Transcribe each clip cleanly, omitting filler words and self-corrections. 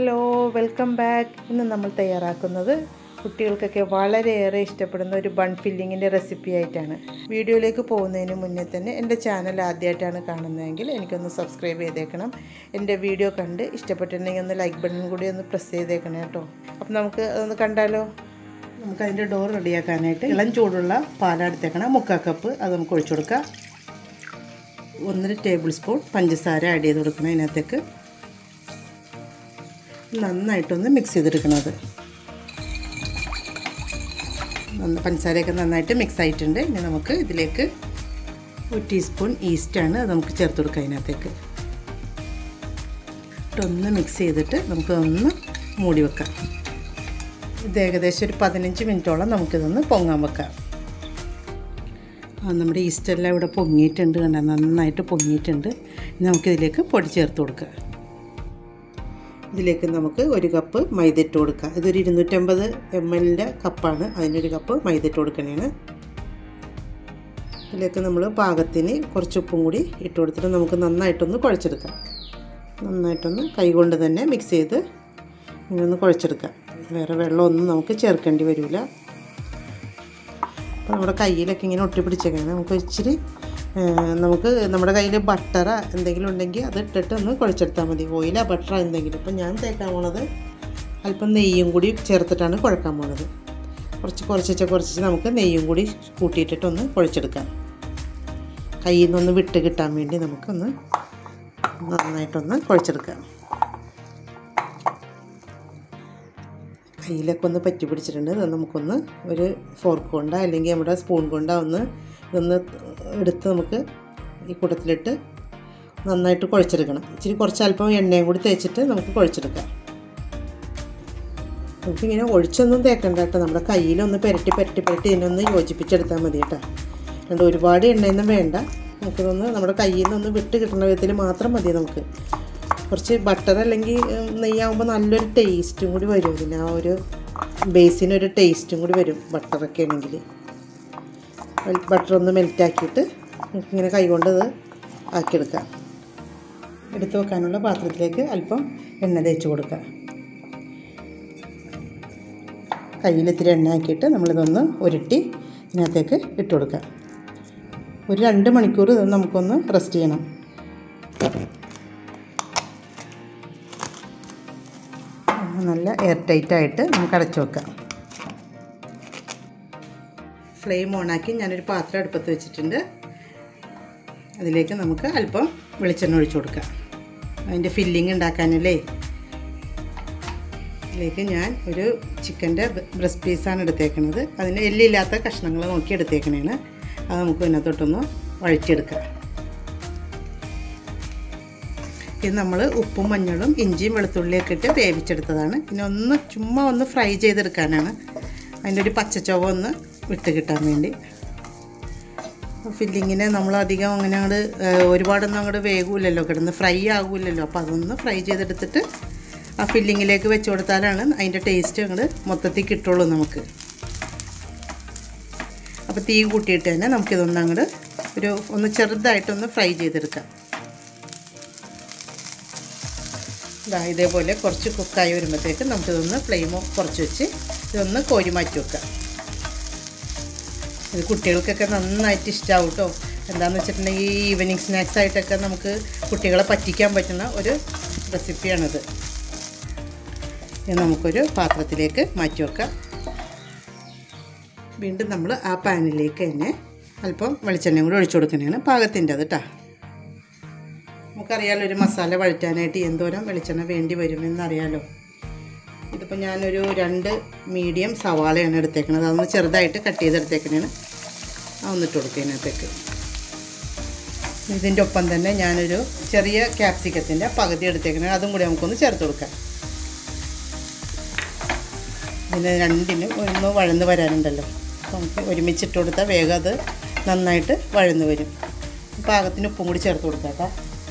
Hello welcome back. ഇന്ന് നമ്മൾ തയ്യാറാക്കുന്നത് കുട്ടികൾക്കൊക്കെ വളരെയേറെ ഇഷ്ടപ്പെടുന്ന ഒരു ബൺ ഫില്ലിങ്ങിൻ്റെ റെസിപ്പി ആയിട്ടാണ്. വീഡിയോയിലേക്ക് പോകുന്നതിന് മുന്നേ തന്നെ എൻ്റെ ചാനൽ ആദ്യമായിട്ടാണ് കാണുന്നതെങ്കിൽ എനിക്കൊന്ന് സബ്സ്ക്രൈബ് ചെയ്തേക്കണം. എൻ്റെ വീഡിയോ കണ്ട് ഇഷ്ടപ്പെട്ടിട്ടുണ്ടെങ്കിൽ ഒന്ന് ലൈക്ക് ബട്ടൺ കൂടി ഒന്ന് പ്രസ് ചെയ്തേക്കണം കേട്ടോ. അപ്പോൾ നമുക്ക് അതൊന്ന് കണ്ടാലോ. നമുക്കതിൻ്റെ ഡോർ റെഡിയാക്കാനായിട്ട് ഇളം ചൂടുള്ള പാലെടുത്തേക്കണം. 3/4 കപ്പ് അത് നമുക്ക് ഒഴിച്ചു കൊടുക്കാം. 1 ടേബിൾ സ്പൂൺ പഞ്ചസാര ആഡ് ചെയ്ത് കൊടുക്കണം. അതിനകത്തേക്ക് നന്നായിട്ടൊന്ന് മിക്സ് ചെയ്തെടുക്കണത്. പഞ്ചസാരയൊക്കെ നന്നായിട്ട് മിക്സ് ആയിട്ടുണ്ട്. ഇനി നമുക്ക് ഇതിലേക്ക് 1 ടീസ്പൂൺ ഈസ്റ്റാണ് അത് നമുക്ക് ചേർത്ത് കൊടുക്കുക. അതിനകത്തേക്ക് ഇട്ടൊന്ന് മിക്സ് ചെയ്തിട്ട് നമുക്കൊന്ന് മൂടി വെക്കാം. ഇത് ഏകദേശം ഒരു 15 മിനിറ്റോളം നമുക്കിതൊന്ന് പൊങ്ങാൻ വെക്കാം. നമ്മുടെ ഈസ്റ്റെല്ലാം ഇവിടെ പൊങ്ങിയിട്ടുണ്ട്, കണ്ട നന്നായിട്ട് പൊങ്ങിയിട്ടുണ്ട്. നമുക്കിതിലേക്ക് പൊടി ചേർത്ത് കൊടുക്കുക. ഇതിലേക്ക് നമുക്ക് 1 കപ്പ് മൈദ ഇട്ട് കൊടുക്കുക. ഇതൊരു 250 ml കപ്പാണ്, അതിനൊരു കപ്പ് മൈദ ഇട്ട് കൊടുക്കണേണ്. ഇതിലേക്ക് നമ്മൾ പാകത്തിന് കുറച്ച് ഉപ്പും കൂടി ഇട്ട് കൊടുത്തിട്ട് നമുക്ക് നന്നായിട്ടൊന്ന് കുഴച്ചെടുക്കാം. നന്നായിട്ടൊന്ന് കൈകൊണ്ട് തന്നെ മിക്സ് ചെയ്ത് ഇങ്ങനെ കുഴച്ചെടുക്കാം. വേറെ വെള്ളമൊന്നും നമുക്ക് ചേർക്കേണ്ടി വരില്ല. അപ്പോൾ നമ്മുടെ കയ്യിലൊക്കെ ഇങ്ങനെ ഒട്ടിപ്പിടിച്ചേക്കണം. നമുക്ക് ഇച്ചിരി നമുക്ക് നമ്മുടെ കയ്യിൽ ബട്ടറ എന്തെങ്കിലും ഉണ്ടെങ്കിൽ അത് ഇട്ടിട്ട് ഒന്ന് കുഴച്ചെടുത്താൽ മതി. ഓയിലോ ബട്ടറോ എന്തെങ്കിലും. ഇപ്പോൾ ഞാൻ തേക്കാൻ പോണത് അല്പം നെയ്യും കൂടി ചേർത്തിട്ടാണ് കുഴക്കാൻ പോണത്. കുറച്ച് നമുക്ക് നെയ്യും കൂടി കൂട്ടിയിട്ടിട്ടൊന്ന് കുഴച്ചെടുക്കാം. കയ്യിൽ നിന്നൊന്ന് വിട്ട് കിട്ടാൻ വേണ്ടി നമുക്കൊന്ന് നന്നായിട്ടൊന്ന് കുഴച്ചെടുക്കാം. കയ്യിലൊക്കെ ഒന്ന് പറ്റി പിടിച്ചിട്ടുണ്ട്. അത് നമുക്കൊന്ന് ഒരു ഫോർക്ക് കൊണ്ടോ അല്ലെങ്കിൽ നമ്മുടെ സ്പൂൺ കൊണ്ടോ ഇതൊന്ന് എടുത്ത് നമുക്ക് ഈ കൂട്ടത്തിലിട്ട് നന്നായിട്ട് കുഴച്ചെടുക്കണം. കുറച്ച് അല്പം എണ്ണയും കൂടി തേച്ചിട്ട് നമുക്ക് കുഴച്ചെടുക്കാം. നമുക്കിങ്ങനെ ഒഴിച്ചൊന്നും തേക്കണ്ട കേട്ടോ. നമ്മുടെ കയ്യിലൊന്ന് പുരട്ടി ഇതിനൊന്ന് യോജിപ്പിച്ചെടുത്താൽ മതി കേട്ടോ. അതുകൊണ്ട് ഒരുപാട് എണ്ണയൊന്നും വേണ്ട. നമുക്കിതൊന്ന് നമ്മുടെ കയ്യിൽ നിന്നൊന്ന് വിട്ട് കിട്ടുന്ന വിധത്തിൽ മാത്രം മതി. നമുക്ക് കുറച്ച് ബട്ടർ അല്ലെങ്കിൽ നെയ്യാകുമ്പോൾ നല്ലൊരു ടേസ്റ്റും കൂടി വരും. ഇതിന് ആ ഒരു ബേസിനൊരു ടേസ്റ്റും കൂടി വരും ബട്ടറൊക്കെ ആണെങ്കിൽ. ബട്ടറൊന്ന് മെൽറ്റാക്കിയിട്ട് നമുക്കിങ്ങനെ കൈകൊണ്ട് ഇത് ആക്കിയെടുക്കാം. എടുത്ത് വെക്കാനുള്ള പാത്രത്തിലേക്ക് അല്പം എണ്ണ തേച്ച് കൊടുക്കുക. കയ്യിൽ ഇത്തിരി എണ്ണ ആക്കിയിട്ട് നമ്മളിതൊന്ന് ഉരുട്ടി ഇതിനകത്തേക്ക് ഇട്ട് കൊടുക്കുക. ഒരു 2 മണിക്കൂർ ഇത് നമുക്കൊന്ന് റെസ്റ്റ് ചെയ്യണം. നല്ല എയർ ടൈറ്റായിട്ട് നമുക്ക് അടച്ചു വെക്കാം. ഫ്ലെയിം ഓണാക്കി ഞാനൊരു പാത്രം അടുപ്പത്ത് വെച്ചിട്ടുണ്ട്. അതിലേക്ക് നമുക്ക് അല്പം വെളിച്ചെണ്ണ ഒഴിച്ചു കൊടുക്കാം. അതിൻ്റെ ഫില്ലിങ് ഉണ്ടാക്കാനല്ലേ. ഇതിലേക്ക് ഞാൻ ഒരു ചിക്കൻ്റെ ബ്രസ്റ്റ് പീസാണ് എടുത്തേക്കുന്നത്. അതിന് എല്ലില്ലാത്ത കഷ്ണങ്ങൾ നോക്കി എടുത്തേക്കണേണ്. അത് നമുക്ക് ഇതിനകത്തോട്ടൊന്ന് വഴറ്റിയെടുക്കാം. ഇത് നമ്മൾ ഉപ്പും മഞ്ഞളും ഇഞ്ചിയും വെളുത്തുള്ളിയൊക്കെ ഇട്ട് വേവിച്ചെടുത്തതാണ്. പിന്നെ ചുമ്മാ ഒന്ന് ഫ്രൈ ചെയ്തെടുക്കാനാണ്. അതിൻ്റെ ഒരു പച്ചച്ചൊവ ഒന്ന് വിട്ട് കിട്ടാൻ വേണ്ടി. ഫില്ലിങ്ങിനെ നമ്മളധികം അങ്ങനെ ഒരുപാടൊന്നും അങ്ങോട്ട് വേകില്ലല്ലോ, കിടന്ന് ഫ്രൈ ആകില്ലല്ലോ. അപ്പോൾ അതൊന്ന് ഫ്രൈ ചെയ്തെടുത്തിട്ട് ആ ഫില്ലിങ്ങിലേക്ക് വെച്ച് കൊടുത്താലാണ് അതിൻ്റെ ടേസ്റ്റ് അങ്ങോട്ട് മൊത്തത്തിൽ കിട്ടുള്ളൂ നമുക്ക്. അപ്പോൾ തീ കൂട്ടിയിട്ട് തന്നെ നമുക്കിതൊന്ന് അങ്ങോട്ട് ഒന്ന് ചെറുതായിട്ടൊന്ന് ഫ്രൈ ചെയ്തെടുക്കാം. ഇതേപോലെ കുറച്ച് കുക്കായി വരുമ്പോഴത്തേക്ക് നമുക്കിതൊന്ന് ഫ്ലെയിം കുറച്ച് വെച്ച് ഇതൊന്ന് കോരി മാറ്റി വെക്കാം. ഇത് കുട്ടികൾക്കൊക്കെ നന്നായിട്ട് ഇഷ്ടമാവും കേട്ടോ. എന്താണെന്ന് വെച്ചിട്ടുണ്ടെങ്കിൽ ഈ ഈവനിങ് സ്നാക്സ് ആയിട്ടൊക്കെ നമുക്ക് കുട്ടികളെ പറ്റിക്കാൻ പറ്റുന്ന ഒരു റെസിപ്പിയാണിത്. ഇത് നമുക്കൊരു പാത്രത്തിലേക്ക് മാറ്റി വെക്കാം. വീണ്ടും നമ്മൾ ആ പാനിലേക്ക് തന്നെ അല്പം വെളിച്ചെണ്ണയും കൂടി ഒഴിച്ചു കൊടുക്കുന്നതാണ് പാകത്തിൻ്റെ അത് കേട്ടോ. നമുക്കറിയാലോ ഒരു മസാല വഴറ്റാനായിട്ട് എന്തോരം വെളിച്ചെണ്ണ വേണ്ടി വരുമെന്നറിയാലോ. ഇതിപ്പോൾ ഞാനൊരു 2 മീഡിയം സവാളയാണ് എടുത്തേക്കുന്നത്. അതൊന്ന് ചെറുതായിട്ട് കട്ട് ചെയ്തെടുത്തേക്കണേണ്. അതൊന്നിട്ട് കൊടുക്കുന്നതിനകത്തേക്ക്. ഇതിൻ്റെ ഒപ്പം തന്നെ ഞാനൊരു ചെറിയ ക്യാപ്സിക്കത്തിൻ്റെ പകുതി എടുത്തേക്കണേ. അതും കൂടി നമുക്കൊന്ന് ചേർത്ത് കൊടുക്കാം. ഇതിന് രണ്ടിനും ഒന്ന് വഴന്ന് വരാനുണ്ടല്ലോ. നമുക്ക് ഒരുമിച്ചിട്ട് കൊടുത്താൽ വേഗം അത് നന്നായിട്ട് വഴന്ന് വരും. പാകത്തിന് ഉപ്പും കൂടി ചേർത്ത് കൊടുക്കാം കേട്ടോ.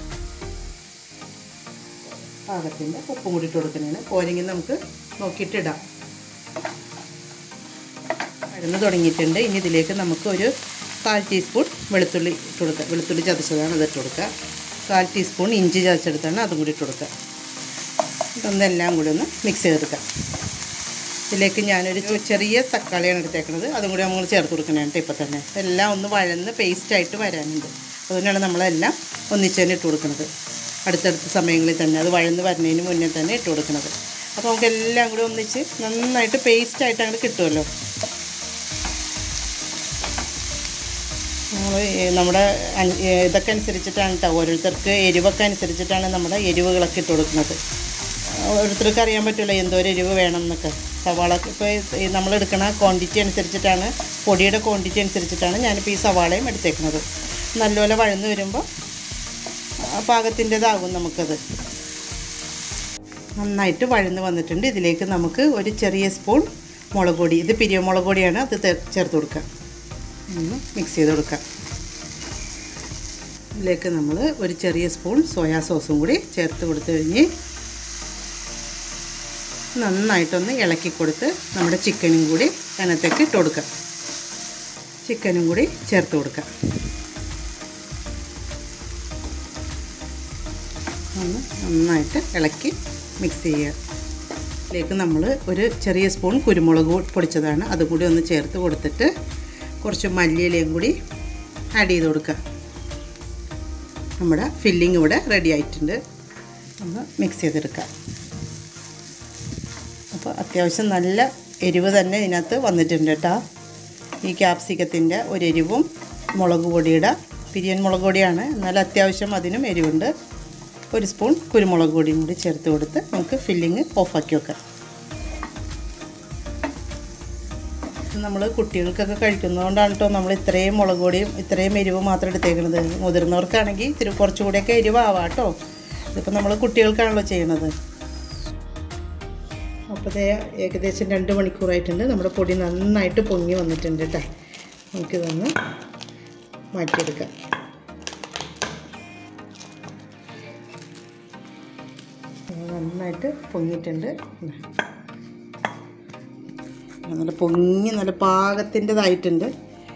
പാകത്തിൻ്റെ ഉപ്പും കൂടി ഇട്ട് കൊടുക്കുന്നതിന് പോരെങ്കിൽ നമുക്ക് നോക്കിയിട്ടിടാം. വഴന്ന് തുടങ്ങിയിട്ടുണ്ട്. ഇനി ഇതിലേക്ക് നമുക്ക് ഒരു 1/4 ടീസ്പൂൺ വെളുത്തുള്ളി ഇട്ട് കൊടുക്കുക. വെളുത്തുള്ളി ചതച്ചതാണ് അത് ഇട്ട് കൊടുക്കുക. 1/4 ടീസ്പൂൺ ഇഞ്ചി ചതച്ചെടുത്താണ് അതും കൂടി ഇട്ട് കൊടുക്കുക. ഇതൊന്നെല്ലാം കൂടി ഒന്ന് മിക്സ് ചെയ്തെടുക്കാം. ഇതിലേക്ക് ഞാനൊരു ചെറിയ തക്കാളിയാണ് എടുത്തേക്കുന്നത്, അതും കൂടി നമ്മൾ ചേർത്ത് കൊടുക്കണേട്ടോ ഇപ്പോൾ തന്നെ. എല്ലാം ഒന്ന് വഴന്ന് പേസ്റ്റായിട്ട് വരാനുണ്ട്. അതുകൊണ്ടാണ് നമ്മളെല്ലാം ഒന്നിച്ച് തന്നെ ഇട്ട് കൊടുക്കുന്നത്. അടുത്തടുത്ത സമയങ്ങളിൽ തന്നെ അത് വഴന്ന് വരുന്നതിന് മുന്നേ തന്നെ ഇട്ട് കൊടുക്കുന്നത്. അപ്പോൾ നമുക്ക് എല്ലാം കൂടി ഒന്നിച്ച് നന്നായിട്ട് പേസ്റ്റായിട്ട് അങ്ങോട്ട് കിട്ടുമല്ലോ. നമ്മുടെ ഇതൊക്കെ അനുസരിച്ചിട്ടാണ് കേട്ടോ, ഓരോരുത്തർക്ക് എരിവൊക്കെ അനുസരിച്ചിട്ടാണ് നമ്മുടെ എരിവുകളൊക്കെ ഇട്ട് കൊടുക്കുന്നത്. ഓരോരുത്തർക്ക് അറിയാൻ പറ്റില്ല എന്തോരം എരിവ് വേണം എന്നൊക്കെ. സവാള ഇപ്പോൾ നമ്മളെടുക്കണ ക്വാണ്ടിറ്റി അനുസരിച്ചിട്ടാണ്, പൊടിയുടെ ക്വാണ്ടിറ്റി അനുസരിച്ചിട്ടാണ് ഞാനിപ്പോൾ ഈ സവാളയും എടുത്തേക്കുന്നത്. നല്ലപോലെ വഴന്ന് വരുമ്പോൾ പാകത്തിൻ്റെതാകും നമുക്കത്. നന്നായിട്ട് വഴന്ന് വന്നിട്ടുണ്ട്. ഇതിലേക്ക് നമുക്ക് ഒരു ചെറിയ സ്പൂൺ മുളക് പൊടി, ഇത് പിരിയ മുളക് പൊടിയാണ്, അത് ചേർത്ത് കൊടുക്കാം. ഒന്ന് മിക്സ് ചെയ്ത് കൊടുക്കാം. ഇതിലേക്ക് നമ്മൾ ഒരു ചെറിയ സ്പൂൺ സോയാ സോസും കൂടി ചേർത്ത് കൊടുത്തു കഴിഞ്ഞ് നന്നായിട്ടൊന്ന് ഇളക്കി കൊടുത്ത് നമ്മുടെ ചിക്കനും കൂടി അതിനകത്തേക്ക് ഇട്ട് കൊടുക്കാം. ചിക്കനും കൂടി ചേർത്ത് കൊടുക്കാം. ഒന്ന് നന്നായിട്ട് ഇളക്കി മിക്സ് ചെയ്യുക. ഇതിലേക്ക് നമ്മൾ ഒരു ചെറിയ സ്പൂൺ കുരുമുളക് പൊടിച്ചതാണ്, അതും കൂടി ഒന്ന് ചേർത്ത് കൊടുത്തിട്ട് കുറച്ച് മല്ലിയിലയും കൂടി ആഡ് ചെയ്ത് കൊടുക്കുക. നമ്മുടെ ഫില്ലിങ് ഇവിടെ റെഡി ആയിട്ടുണ്ട്. ഒന്ന് മിക്സ് ചെയ്തെടുക്കാം. അപ്പോൾ അത്യാവശ്യം നല്ല എരിവ് തന്നെ ഇതിനകത്ത് വന്നിട്ടുണ്ട് കേട്ടോ. ഈ ക്യാപ്സിക്കത്തിൻ്റെ ഒരു എരിവും മുളക് പൊടിയുടെ പിരിയൻ മുളക് പൊടിയാണ്, എന്നാൽ അത്യാവശ്യം അതിനും എരിവുണ്ട്. ഒരു സ്പൂൺ കുരുമുളക് പൊടിയും കൂടി ചേർത്ത് കൊടുത്ത് നമുക്ക് ഫില്ലിങ് ഓഫാക്കി വെക്കാം. നമ്മൾ കുട്ടികൾക്കൊക്കെ കഴിക്കുന്നതുകൊണ്ടാണ് കേട്ടോ നമ്മൾ ഇത്രയും മുളക് പൊടിയും ഇത്രയും എരിവ് മാത്രം എടുത്തേക്കുന്നത്. മുതിർന്നവർക്കാണെങ്കിൽ ഇത്തിരി കുറച്ചുകൂടെയൊക്കെ എരിവാവാം കേട്ടോ. ഇതിപ്പോൾ നമ്മൾ കുട്ടികൾക്കാണല്ലോ ചെയ്യണത്. അപ്പോൾ ഏകദേശം 2 മണിക്കൂറായിട്ടുണ്ട്. നമ്മുടെ പൊടി നന്നായിട്ട് പൊങ്ങി വന്നിട്ടുണ്ട് കേട്ടോ. നമുക്കിതൊന്ന് മാറ്റിയെടുക്കാം. നന്നായിട്ട് പൊങ്ങിയിട്ടുണ്ട്. നല്ല പൊങ്ങി നല്ല പാകത്തിൻ്റെതായിട്ടുണ്ട്.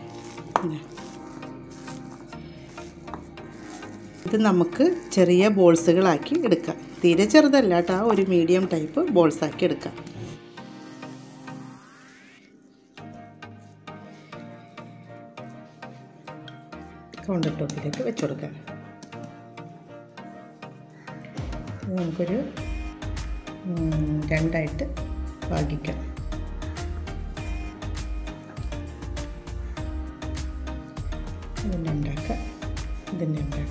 ഇത് നമുക്ക് ചെറിയ ബോൾസുകളാക്കി എടുക്കാം. തീരെ ചെറുതല്ല കേട്ടോ, ഒരു മീഡിയം ടൈപ്പ് ബോൾസാക്കി എടുക്കാം. കൗണ്ടർ ടോപ്പിലേക്ക് വെച്ച് കൊടുക്കാം. നമുക്കൊരു 2ആയിട്ട് ഭാഗിക്കാം. ഇതിൻ്റെ ഉണ്ടാക്കാം, ഇതിൻ്റെ ഉണ്ടാക്കാം.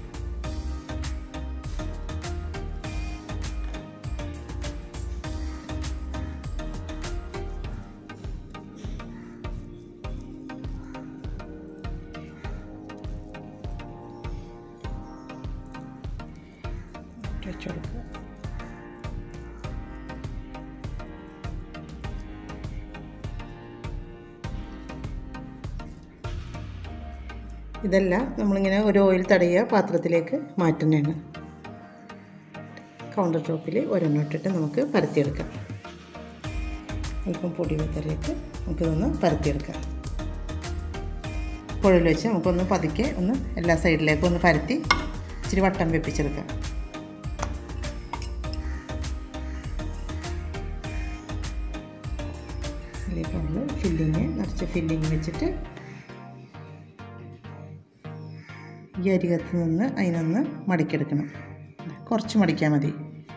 വെച്ച് കൊടുക്കുക. ഇതെല്ലാം നമ്മളിങ്ങനെ ഒരു ഓയിൽ തടയുക പാത്രത്തിലേക്ക് മാറ്റുന്നതാണ്. കൗണ്ടർ ടോപ്പിൽ ഒരെണ്ണം ഇട്ടിട്ട് നമുക്ക് പരത്തിയെടുക്കാം. അല്പം പൊടി വിത്തലേക്ക് നമുക്കിതൊന്ന് പരത്തിയെടുക്കാം. കുഴൽ വെച്ച് നമുക്കൊന്ന് പതുക്കെ ഒന്ന് എല്ലാ സൈഡിലേക്കും ഒന്ന് പരത്തി ഇച്ചിരി വട്ടം വെപ്പിച്ചെടുക്കാം. ഇതിലേക്ക് നമ്മൾ നിറച്ച് ഫില്ലിങ് വെച്ചിട്ട് ഈ അരികത്ത് നിന്ന് അതിനൊന്ന് മടക്കിയെടുക്കണം. കുറച്ച് മടിക്കാൻ മതി.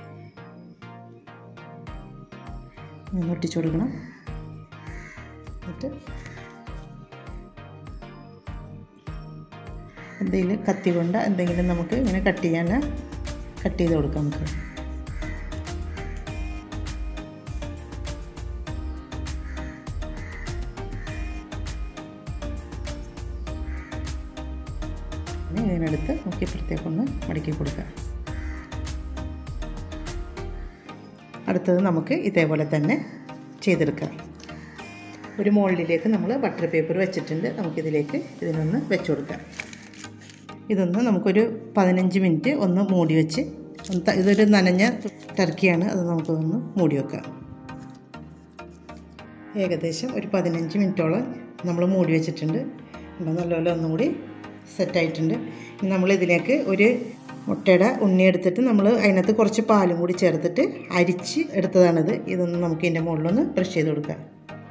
ഒട്ടിച്ചു കൊടുക്കണം. എന്നിട്ട് എന്തെങ്കിലും കത്തി കൊണ്ട് എന്തെങ്കിലും നമുക്ക് ഇങ്ങനെ കട്ട് ചെയ്ത് കൊടുക്കാം. നമുക്ക് ഇതിനടുത്ത് നമുക്ക് ഇപ്പുറത്തേക്കൊന്ന് മടക്കി കൊടുക്കാം. അടുത്തത് നമുക്ക് ഇതേപോലെ തന്നെ ചെയ്തെടുക്കാം. ഒരു മോൾഡിലേക്ക് നമ്മൾ ബട്ടർ പേപ്പർ വെച്ചിട്ടുണ്ട്. നമുക്കിതിലേക്ക് ഇതിനൊന്ന് വെച്ച് കൊടുക്കാം. ഇതൊന്ന് നമുക്കൊരു 15 മിനിറ്റ് ഒന്ന് മൂടി വെച്ച്, ഇതൊരു നനഞ്ഞ ടർക്കിയാണ്, അത് നമുക്കൊന്ന് മൂടി വെക്കാം. ഏകദേശം ഒരു 15 മിനിറ്റോളം നമ്മൾ മൂടി വെച്ചിട്ടുണ്ട്. നല്ലപോലെ ഒന്നും കൂടി സെറ്റായിട്ടുണ്ട്. നമ്മളിതിലേക്ക് ഒരു മുട്ടയുടെ ഉണ്ണി എടുത്തിട്ട് നമ്മൾ അതിനകത്ത് കുറച്ച് പാലും കൂടി ചേർത്തിട്ട് അരിച്ച് എടുത്തതാണിത്. ഇതൊന്ന് നമുക്ക് ഇതിൻ്റെ മുകളിലൊന്ന് ബ്രഷ് ചെയ്ത് കൊടുക്കാം.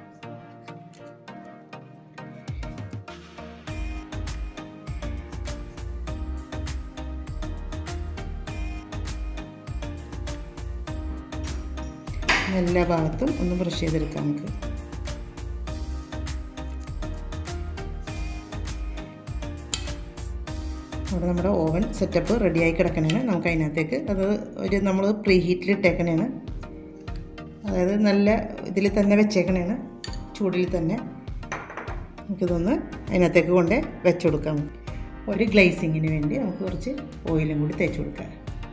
എല്ലാ ഭാഗത്തും ഒന്ന് ബ്രഷ് ചെയ്തെടുക്കാം നമുക്ക്. അവിടെ നമ്മുടെ ഓവൻ സെറ്റപ്പ് റെഡിയായി കിടക്കണേന് നമുക്ക് അതിനകത്തേക്ക് അത് നമ്മൾ പ്രീ ഹീറ്റിൽ ഇട്ടേക്കണേന്, അതായത് നല്ല ഇതിൽ തന്നെ വെച്ചേക്കണേന്, ചൂടിൽ തന്നെ നമുക്കിതൊന്ന് അതിനകത്തേക്ക് കൊണ്ട് വെച്ച് കൊടുക്കാം. ഒരു ഗ്ലേസിങ്ങിന് വേണ്ടി നമുക്ക് കുറച്ച് ഓയിലും കൂടി തേച്ച് കൊടുക്കാം.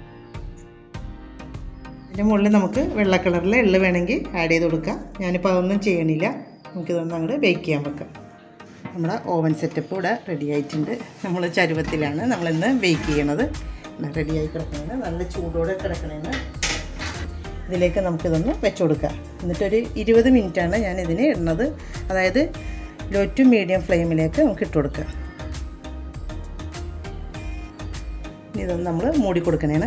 അതിൻ്റെ മുകളിൽ നമുക്ക് വെള്ള കളറിലെ എള്ള് വേണമെങ്കിൽ ആഡ് ചെയ്ത് കൊടുക്കാം. ഞാനിപ്പോൾ അതൊന്നും ചെയ്യണില്ല. നമുക്കിതൊന്ന് അങ്ങോട്ട് ബേക്ക് ചെയ്യാൻ വെക്കാം. നമ്മുടെ ഓവൻ സെറ്റപ്പ് ഇവിടെ റെഡി ആയിട്ടുണ്ട്. നമ്മൾ ചരുവത്തിലാണ് നമ്മളിന്ന് ബേക്ക് ചെയ്യണത്. റെഡിയായി കിടക്കണേന്, നല്ല ചൂടോടെ കിടക്കണേന് ഇതിലേക്ക് നമുക്കിതൊന്ന് വെച്ച് കൊടുക്കാം. എന്നിട്ടൊരു 20 മിനിറ്റാണ് ഞാൻ ഇതിന് ഇടുന്നത്. അതായത് ലോ ടു മീഡിയം ഫ്ലെയിമിലേക്ക് നമുക്ക് ഇട്ട് കൊടുക്കാം. ഇതൊന്ന് നമ്മൾ മൂടി കൊടുക്കണേന്.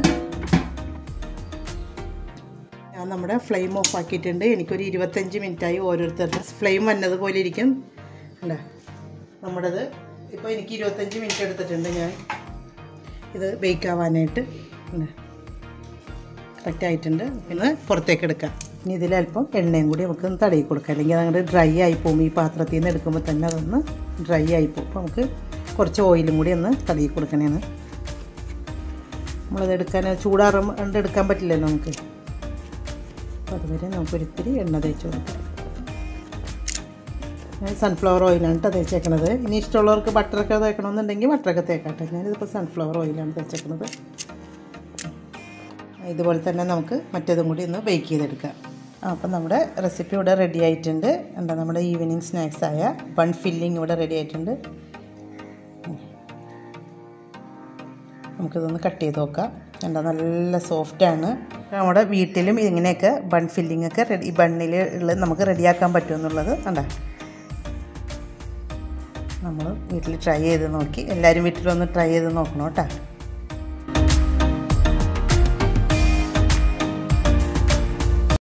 ഞാൻ നമ്മുടെ ഫ്ലെയിം ഓഫ് ആക്കിയിട്ടുണ്ട്. എനിക്കൊരു 25 മിനിറ്റായി. ഓരോരുത്തരുടെ ഫ്ലെയിം വന്നതുപോലെ ഇരിക്കും. അല്ല, നമ്മുടേത് ഇപ്പോൾ എനിക്ക് 25 മിനിറ്റ് എടുത്തിട്ടുണ്ട് ഞാൻ ഇത് ബേക്ക് ആവാനായിട്ട്. കറക്റ്റായിട്ടുണ്ട്. പിന്നെ പുറത്തേക്ക് എടുക്കാം. ഇനി ഇതിലല്പം എണ്ണയും കൂടി നമുക്കൊന്ന് തടയി കൊടുക്കാം, അല്ലെങ്കിൽ അതങ്ങോട്ട് ഡ്രൈ ആയിപ്പോവും. ഈ പാത്രത്തിൽ നിന്ന് എടുക്കുമ്പോൾ തന്നെ അതൊന്ന് ഡ്രൈ ആയിപ്പോവും. അപ്പോൾ നമുക്ക് കുറച്ച് ഓയിലും കൂടി ഒന്ന് തടയി കൊടുക്കണേന്ന്. നമ്മളത് ചൂടാറുകൊണ്ട് എടുക്കാൻ പറ്റില്ലല്ലോ നമുക്ക്. അപ്പോൾ അതുവരെ നമുക്കൊരിത്തിരി എണ്ണ തേച്ച് കൊടുക്കാം. ഞാൻ സൺഫ്ലവർ ഓയിലാണ് കേട്ടോ തേച്ചേക്കണത്. ഇനി ഇഷ്ടമുള്ളവർക്ക് ബട്ടറൊക്കെ തേക്കണമെന്നുണ്ടെങ്കിൽ ബട്ടറൊക്കെ തേക്കാട്ടെ. ഞാനിതിപ്പോൾ സൺഫ്ലവർ ഓയിലാണ് തേച്ചേക്കണത്. ഇതുപോലെ തന്നെ നമുക്ക് മറ്റേതും കൂടി ഒന്ന് ബേക്ക് ചെയ്തെടുക്കാം. അപ്പം നമ്മുടെ റെസിപ്പി ഇവിടെ റെഡി ആയിട്ടുണ്ട്. എന്താ നമ്മുടെ ഈവനിങ് സ്നാക്സായ ബൺ ഫില്ലിങ് ഇവിടെ റെഡി ആയിട്ടുണ്ട്. നമുക്കിതൊന്ന് കട്ട് ചെയ്ത് നോക്കാം. എന്താ നല്ല സോഫ്റ്റാണ്. നമ്മുടെ വീട്ടിലും ഇങ്ങനെയൊക്കെ ബൺ ഫില്ലിങ്ങൊക്കെ ഈ ബണ്ണിൽ ഉള്ളത് നമുക്ക് റെഡിയാക്കാൻ പറ്റുമെന്നുള്ളത് കണ്ടാ. നമ്മൾ വീട്ടിൽ ട്രൈ ചെയ്ത് നോക്കി. എല്ലാവരും വീട്ടിലൊന്ന് ട്രൈ ചെയ്ത് നോക്കണം കേട്ടോ.